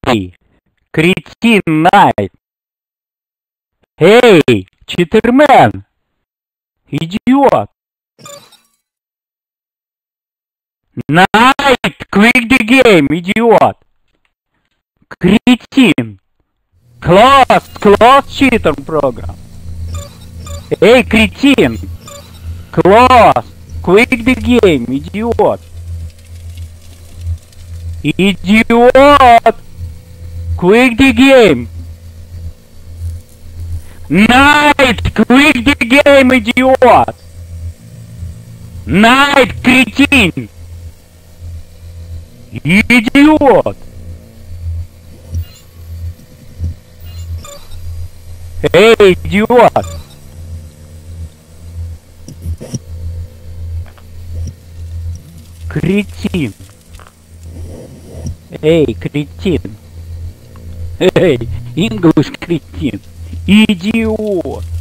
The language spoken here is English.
Эй, кретин Найт! Эй, Читермен! Идиот! Найт, quit the game, идиот! Кретин! Close cheater program! Эй, кретин! Close, quit the game, идиот! Идиот! Quit the game! Найт, quit the game, идиот! Найт, кретин! Идиот! Эй, идиот! Кретин! Эй, кретин! Эй, English кретин! Идиот!